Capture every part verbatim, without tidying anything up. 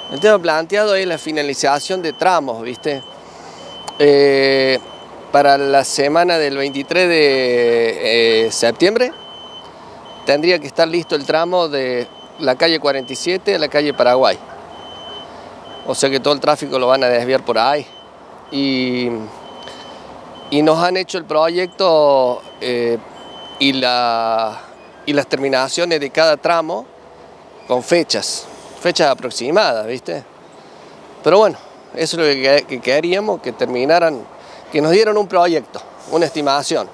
El tema planteado es la finalización de tramos, ¿viste? Eh, para la semana del veintitrés de eh, septiembre tendría que estar listo el tramo de la calle cuarenta y siete a la calle Paraguay. O sea que todo el tráfico lo van a desviar por ahí. Y, y nos han hecho el proyecto eh, y, la, y las terminaciones de cada tramo con fechas, fechas aproximadas, ¿viste? Pero bueno, eso es lo que, que queríamos, que terminaran, que nos dieran un proyecto, una estimación.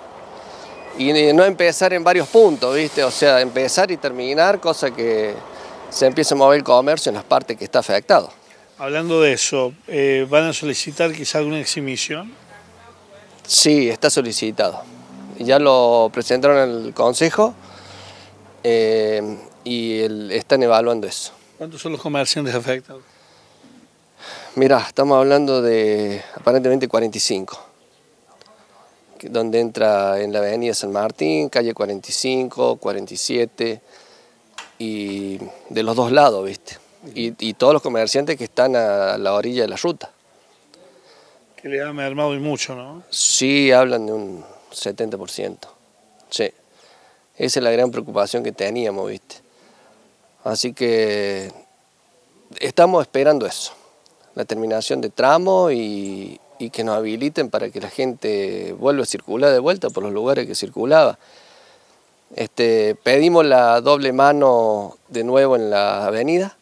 Y no empezar en varios puntos, ¿viste? O sea, empezar y terminar, cosa que se empiece a mover el comercio en las partes que está afectado. Hablando de eso, eh, ¿van a solicitar quizá alguna exhibición? Sí, está solicitado. Ya lo presentaron al Consejo eh, y el, están evaluando eso. ¿Cuántos son los comerciantes afectados? Mirá, estamos hablando de aparentemente cuarenta y cinco, donde entra en la avenida San Martín, calle cuarenta y cinco, cuarenta y siete, y de los dos lados, ¿viste? Y, y todos los comerciantes que están a la orilla de la ruta. Que le ha mermado y mucho, ¿no? Sí, hablan de un setenta por ciento. Sí, esa es la gran preocupación que teníamos, ¿viste? Así que estamos esperando eso, la terminación de tramo y, y que nos habiliten para que la gente vuelva a circular de vuelta por los lugares que circulaba. Este, pedimos la doble mano de nuevo en la avenida,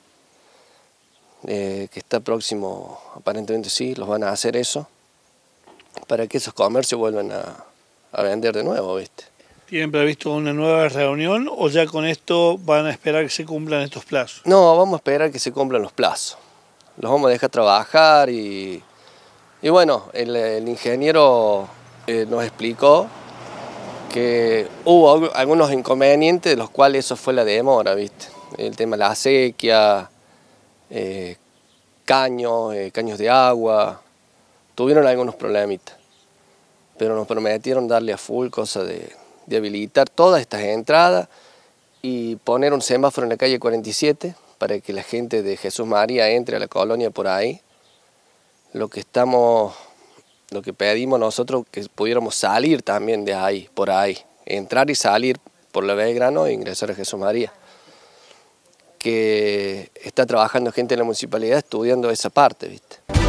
eh, que está próximo, aparentemente sí, los van a hacer eso, para que esos comercios vuelvan a, a vender de nuevo, ¿viste? ¿Tienen previsto una nueva reunión o ya con esto van a esperar que se cumplan estos plazos? No, vamos a esperar que se cumplan los plazos. Los vamos a dejar trabajar y, y bueno, el, el ingeniero eh, nos explicó que hubo algunos inconvenientes de los cuales eso fue la demora, ¿viste? El tema de la acequia, eh, caños, eh, caños de agua, tuvieron algunos problemitas, pero nos prometieron darle a full, cosa de, de habilitar todas estas entradas y poner un semáforo en la calle cuarenta y siete para que la gente de Jesús María entre a la colonia por ahí. Lo que estamos, lo que pedimos nosotros, que pudiéramos salir también de ahí, por ahí, entrar y salir por la Belgrano e ingresar a Jesús María. Que está trabajando gente en la municipalidad estudiando esa parte, ¿viste?